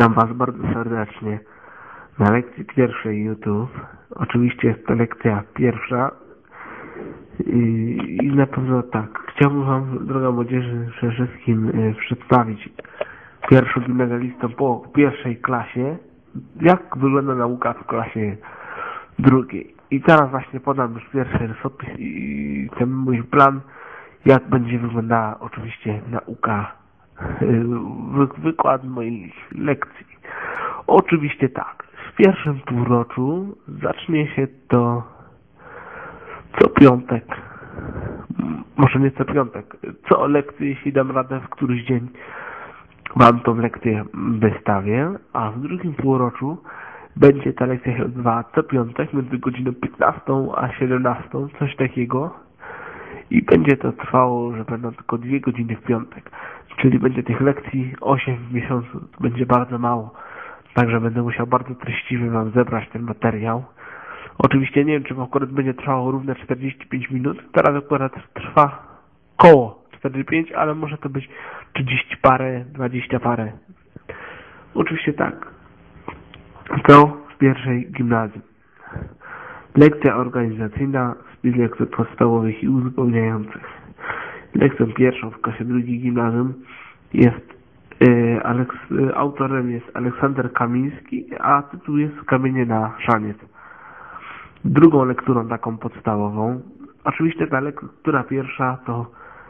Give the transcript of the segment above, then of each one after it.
Witam Was bardzo serdecznie na lekcji pierwszej YouTube. Oczywiście jest to lekcja pierwsza i na pewno tak. Chciałbym Wam, droga młodzieży, przede wszystkim przedstawić pierwszogimnazjalistom po pierwszej klasie, jak wygląda nauka w klasie drugiej. I teraz właśnie podam już pierwszy rysopis i ten mój plan, jak będzie wyglądała oczywiście nauka, wykład moich lekcji. Oczywiście tak, w pierwszym półroczu zacznie się to co piątek, może nie co piątek, co lekcję, jeśli dam radę w któryś dzień Wam tą lekcję wystawię, a w drugim półroczu będzie ta lekcja się odbywała co piątek między godziną 15 a 17, coś takiego. I będzie to trwało, że będą tylko 2 godziny w piątek. Czyli będzie tych lekcji 8 w miesiącu. To będzie bardzo mało. Także będę musiał bardzo treściwie Wam zebrać ten materiał. Oczywiście nie wiem, czy akurat będzie trwało równe 45 minut. Teraz akurat trwa koło 45, ale może to być 30 parę, 20 parę. Oczywiście tak. To w pierwszej gimnazjum. Lekcja organizacyjna z lekcji podstawowych i uzupełniających. Lekcją pierwszą w klasie drugiej gimnazjum jest autorem jest Aleksander Kamiński, a tytuł jest Kamienie na szaniec. Drugą lekturą taką podstawową, oczywiście ta lektura pierwsza to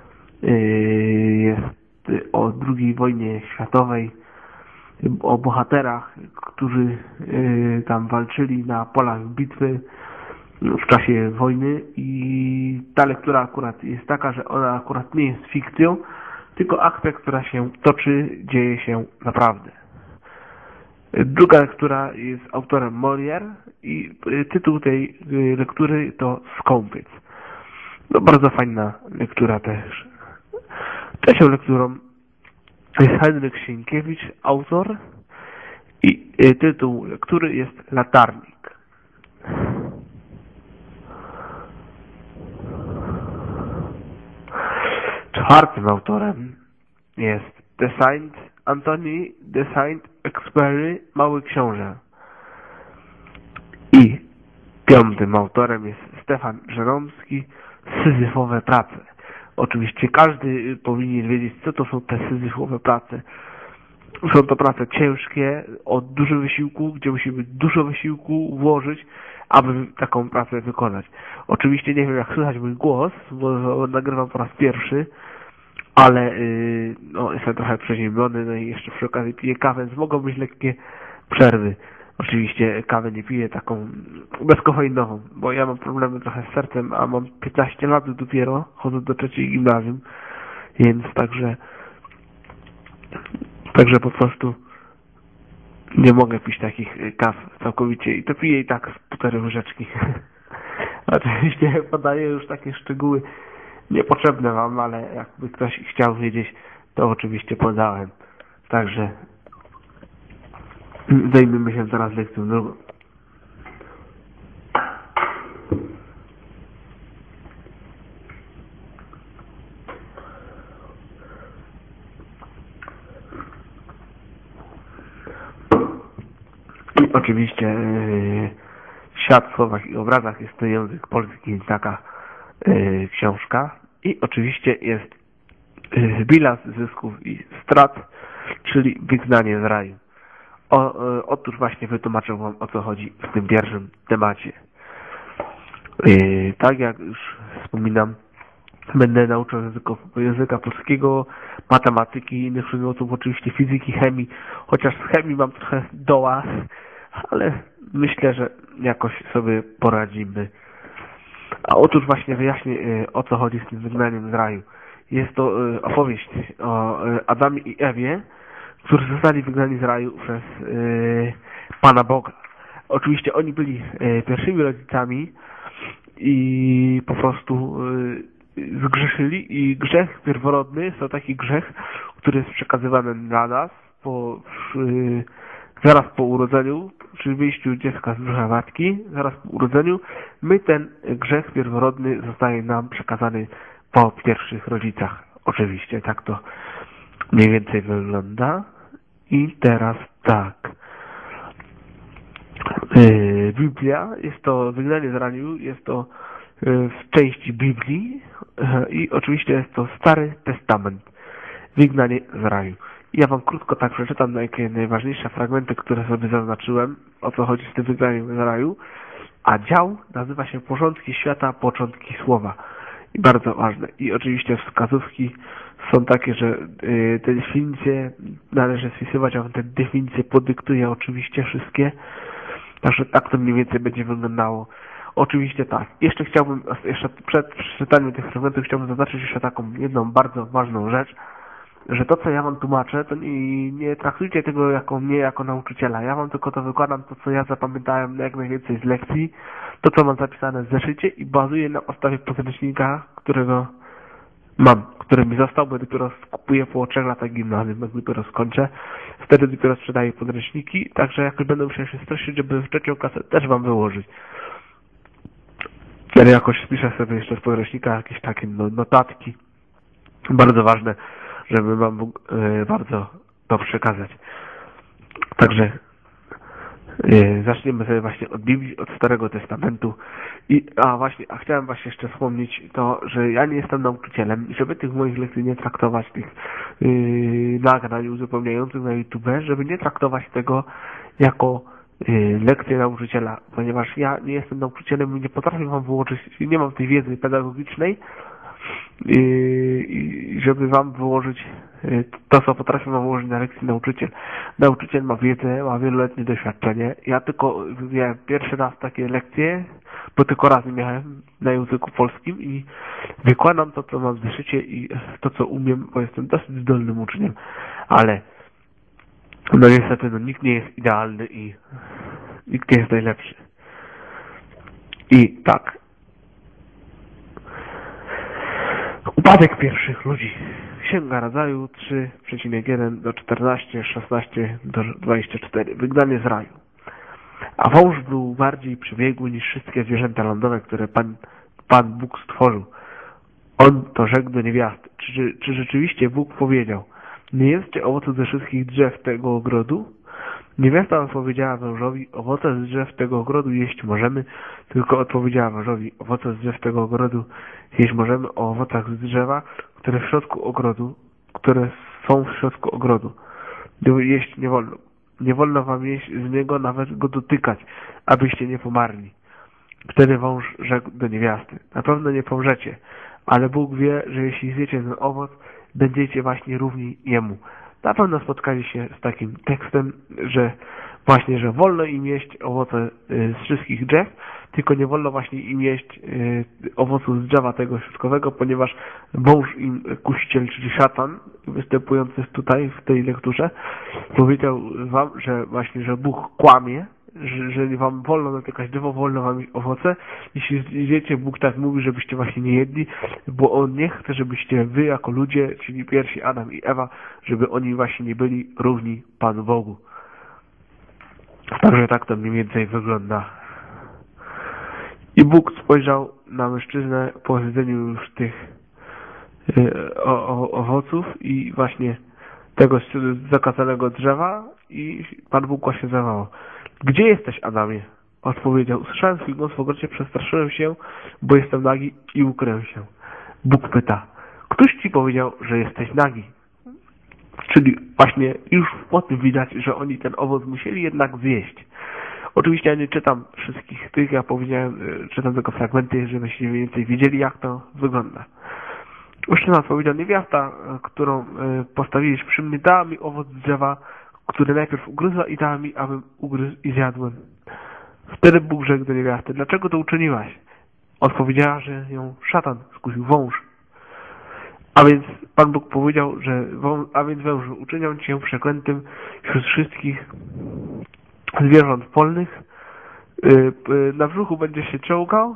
jest o II wojnie światowej, o bohaterach, którzy tam walczyli na polach bitwy w czasie wojny, i ta lektura akurat jest taka, że ona akurat nie jest fikcją, tylko akcja, która się toczy, dzieje się naprawdę. Druga lektura jest autorem Molière i tytuł tej lektury to Skąpiec. No bardzo fajna lektura też. Trzecią lekturą jest Henryk Sienkiewicz, autor, i tytuł lektury jest Latarnik. Czwartym autorem jest de Saint-Antony de Saint-Exupéry, Mały Książę. I piątym autorem jest Stefan Żeromski, Syzyfowe prace. Oczywiście każdy powinien wiedzieć, co to są te syzyfowe prace. Są to prace ciężkie, o dużym wysiłku, gdzie musimy dużo wysiłku włożyć, aby taką pracę wykonać. Oczywiście nie wiem, jak słychać mój głos, bo nagrywam po raz pierwszy, ale no, jestem trochę przeziębiony, no i jeszcze przy okazji piję kawę, więc mogą być lekkie przerwy. Oczywiście kawę nie piję taką bezkofeinową, bo ja mam problemy trochę z sercem, a mam 15 lat dopiero, chodzę do trzeciej gimnazjum, więc także po prostu nie mogę pić takich kaw całkowicie i to piję i tak z 4 łyżeczki. Oczywiście podaję już takie szczegóły niepotrzebne Wam, ale jakby ktoś chciał wiedzieć, to oczywiście podałem. Także zajmijmy się teraz lekcją drugą. I oczywiście Świat w słowach i obrazach jest to język polski, taka książka. I oczywiście jest bilans zysków i strat, czyli wygnanie z raju. Otóż właśnie wytłumaczę Wam, o co chodzi w tym pierwszym temacie. Tak jak już wspominam, będę nauczał języka polskiego, matematyki i innych przedmiotów, oczywiście fizyki, chemii, chociaż z chemii mam trochę doła, ale myślę, że jakoś sobie poradzimy. A otóż właśnie wyjaśnię, o co chodzi z tym wygnaniem z raju. Jest to opowieść o Adamie i Ewie, którzy zostali wygnani z raju przez Pana Boga. Oczywiście oni byli pierwszymi rodzicami i po prostu zgrzeszyli, i grzech pierworodny to taki grzech, który jest przekazywany na nas zaraz po urodzeniu, czyli wyjściu dziecka z brzucha matki, zaraz po urodzeniu, ten grzech pierworodny zostaje nam przekazany po pierwszych rodzicach. Oczywiście tak to mniej więcej wygląda. I teraz tak. Biblia, jest to wygnanie z raju, jest to w części Biblii i oczywiście jest to Stary Testament, wygnanie z raju. I ja wam krótko tak przeczytam najważniejsze fragmenty, które sobie zaznaczyłem, o co chodzi z tym wygnaniem z raju. A dział nazywa się Porządki Świata, Początki Słowa. I bardzo ważne. I oczywiście wskazówki są takie, że te definicje należy spisywać, a te definicje podyktuję oczywiście wszystkie. Także tak to mniej więcej będzie wyglądało. Oczywiście tak. Jeszcze przed przeczytaniem tych fragmentów chciałbym zaznaczyć jeszcze taką jedną bardzo ważną rzecz, że to, co ja wam tłumaczę, to nie traktujcie tego jako mnie, jako nauczyciela. Ja wam tylko to wykładam, to, co ja zapamiętałem jak najwięcej z lekcji, to, co mam zapisane w zeszycie i bazuję na podstawie podręcznika, którego mam, który mi został, bo dopiero kupuję po 3 latach gimnazjum, jak dopiero skończę. Wtedy dopiero sprzedaję podręczniki, także jakoś będę musiał się streszczyć, żeby w 3. klasę też wam wyłożyć. Wtedy jakoś spiszę sobie jeszcze z podręcznika jakieś takie notatki. Bardzo ważne, żeby wam bardzo to przekazać. Także zaczniemy sobie właśnie od Biblii, od Starego Testamentu. A chciałem właśnie jeszcze wspomnieć to, że ja nie jestem nauczycielem i żeby tych moich lekcji nie traktować, tych nagrań uzupełniających na YouTube, żeby nie traktować tego jako lekcję nauczyciela, ponieważ ja nie jestem nauczycielem i nie potrafię wam wyłożyć, nie mam tej wiedzy pedagogicznej, i żeby wam wyłożyć to, co potrafi wam wyłożyć na lekcji nauczyciel. Nauczyciel ma wiedzę, ma wieloletnie doświadczenie. Ja tylko miałem pierwszy raz takie lekcje, bo tylko raz miałem na języku polskim i wykładam to, co mam w zeszycie i to, co umiem, bo jestem dosyć zdolnym uczniem. Ale no niestety nikt nie jest idealny i nikt nie jest najlepszy. I tak. Upadek pierwszych ludzi. Księga Rodzaju 3,1 do 14, 16 do 24. Wygnanie z raju. A wąż był bardziej przebiegły niż wszystkie zwierzęta lądowe, które Pan Bóg stworzył. On to rzekł do niewiasty. Czy rzeczywiście Bóg powiedział: nie jedzcie owocu ze wszystkich drzew tego ogrodu? Niewiasta odpowiedziała wężowi: owoce z drzew tego ogrodu jeść możemy, tylko odpowiedziała wężowi: owoce z drzew tego ogrodu jeść możemy o owocach z drzewa, które są w środku ogrodu. Jeść nie wolno. Nie wolno wam jeść z niego, nawet go dotykać, abyście nie pomarli. Wtedy wąż rzekł do niewiasty: na pewno nie pomrzecie, ale Bóg wie, że jeśli zjecie ten owoc, będziecie właśnie równi Jemu. Na pewno spotkali się z takim tekstem, że wolno im jeść owoce z wszystkich drzew, tylko nie wolno właśnie im jeść owocu z drzewa tego środkowego, ponieważ wąż im, kusiciel, czyli szatan, występujący tutaj w tej lekturze, powiedział wam, że Bóg kłamie, że wam wolno dotykać drzewo, wolno wam jeść owoce. Jeśli zjecie, Bóg tak mówi, żebyście właśnie nie jedli, bo On nie chce, żebyście wy jako ludzie, czyli pierwsi Adam i Ewa, żeby oni właśnie nie byli równi Panu Bogu. Także tak to mniej więcej wygląda. I Bóg spojrzał na mężczyznę po zjedzeniu już tych owoców i właśnie tego zakazanego drzewa i Pan Bóg właśnie zawołał: gdzie jesteś, Adamie? Odpowiedział: usłyszałem swój głos w ogrodzie, przestraszyłem się, bo jestem nagi i ukryłem się. Bóg pyta: któż ci powiedział, że jesteś nagi? Czyli właśnie już po tym widać, że oni ten owoc musieli jednak zjeść. Oczywiście ja nie czytam wszystkich tych, ja powiedziałem, czytam tylko fragmenty, żebyście mniej więcej wiedzieli, jak to wygląda. Mężczyzna odpowiedział: niewiasta, którą postawiłeś przy mnie, dała mi owoc drzewa, który najpierw ugryzła i dała mi, abym ugryzł i zjadłem. Wtedy Bóg rzekł do niewiasty: dlaczego to uczyniłaś? Odpowiedziała, że ją szatan skusił, wąż. A więc Pan Bóg powiedział, wężu, uczynią cię przeklętym wśród wszystkich zwierząt polnych, na brzuchu będziesz się czołgał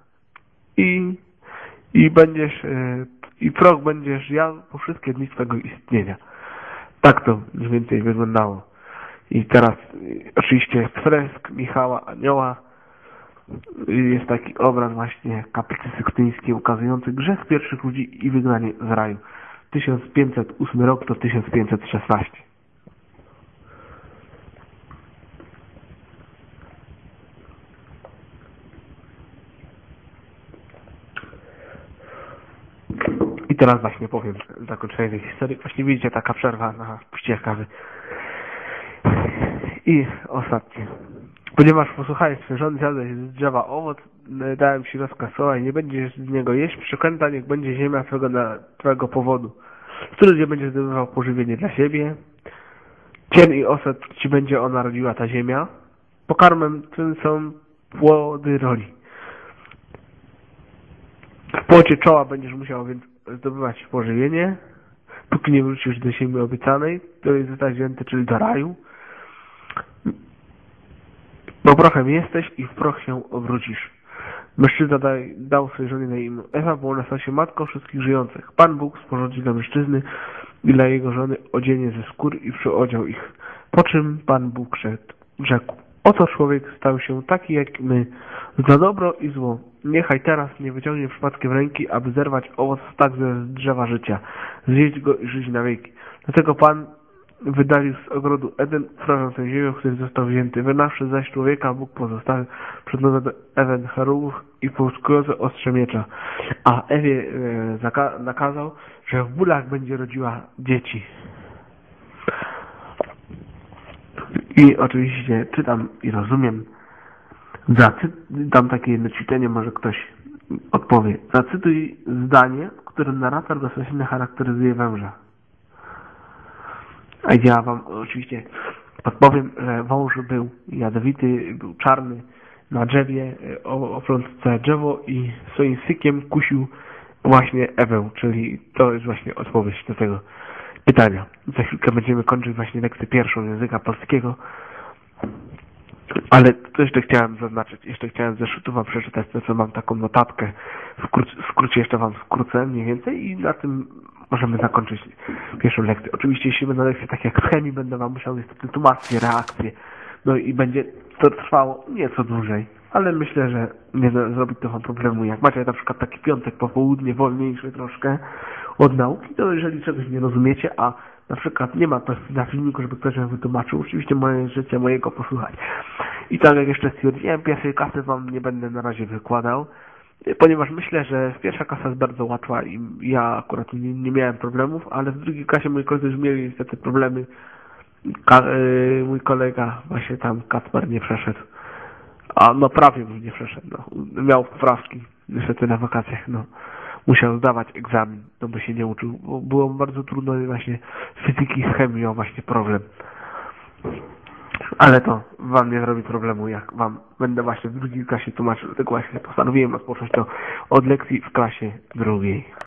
i proch będziesz jadł po wszystkie dni swego istnienia. Tak to mniej więcej wyglądało. I teraz oczywiście fresk Michała Anioła, jest taki obraz właśnie kaplicy sykstyńskiej ukazujący grzech pierwszych ludzi i wygnanie z raju. 1508 rok do 1516. I teraz właśnie powiem zakończenie tej historii. Właśnie widzicie, taka przerwa na picie kawy. I ostatnie. Ponieważ posłuchałeś swej żony, zjadłeś z drzewa owoc, dałem ci rozkaz, słuchaj, nie będziesz z niego jeść, przeklęta niech będzie ziemia twojego powodu. Który nie będzie zdobywał pożywienie dla siebie, cień i osad ci będzie ona rodziła ta ziemia, pokarmem tym są płody roli. W płocie czoła będziesz musiał więc zdobywać pożywienie, póki nie wrócisz do ziemi obiecanej, to jest zostać wzięty, czyli do raju. Bo prochem jesteś i w proch się obrócisz. Mężczyzna dał swojej żonie na imię Ewa, bo ona stała się matką wszystkich żyjących. Pan Bóg sporządził dla mężczyzny i dla jego żony odzienie ze skór i przyodział ich. Po czym Pan Bóg rzekł: oto człowiek stał się taki jak my, za dobro i zło. Niechaj teraz nie wyciągnie przypadkiem ręki, aby zerwać owoc tak ze drzewa życia, zjeść go i żyć na wieki. Dlatego Pan wydalił z ogrodu Eden, prawiącą ziemią, który został wzięty. Wynawszy zaś człowieka, Bóg pozostawił przed nogą Eden cherubów i połyskujące ostrze miecza. A Ewie nakazał, że w bólach będzie rodziła dzieci. I oczywiście czytam i rozumiem. Dam takie jedno ćwiczenie, może ktoś odpowie. Zacytuj zdanie, w którym narrator bezpośrednio charakteryzuje węża. A ja wam oczywiście podpowiem, że wąż był jadowity, był czarny, na drzewie, oplątł całe drzewo i swoim sykiem kusił właśnie Ewę, czyli to jest właśnie odpowiedź do tego pytania. Za chwilkę będziemy kończyć właśnie lekcję pierwszą języka polskiego, ale to jeszcze chciałem zaznaczyć, jeszcze chciałem ze szutów wam przeczytać to, co mam taką notatkę, w skrócie jeszcze wam skrócę mniej więcej i na tym możemy zakończyć pierwszą lekcję. Oczywiście jeśli będą lekcje takie jak z chemii, będę wam musiał niestety tłumaczyć reakcje, no i będzie to trwało nieco dłużej, ale myślę, że nie zrobi to wam problemu. Jak macie na przykład taki piątek popołudnie, wolniejszy troszkę od nauki, to jeżeli czegoś nie rozumiecie, a na przykład nie ma na filmiku, żeby ktoś wam wytłumaczył, oczywiście moje życie, mojego posłuchać. I tak jak jeszcze stwierdziłem, pierwszej klasy wam nie będę na razie wykładał, ponieważ myślę, że pierwsza klasa jest bardzo łatwa i ja akurat nie miałem problemów, ale w drugiej klasie moi koledzy już mieli niestety problemy. Mój kolega właśnie tam, Kacper, nie przeszedł. A no prawie nie przeszedł. No. Miał poprawki niestety na wakacjach. No. Musiał zdawać egzamin, no bo się nie uczył. Bo było bardzo trudno właśnie z fizyki, z chemii miał właśnie problem. Ale to wam nie zrobi problemu, jak wam będę właśnie w drugiej klasie tłumaczył. Dlatego właśnie postanowiłem rozpocząć to od lekcji w klasie drugiej.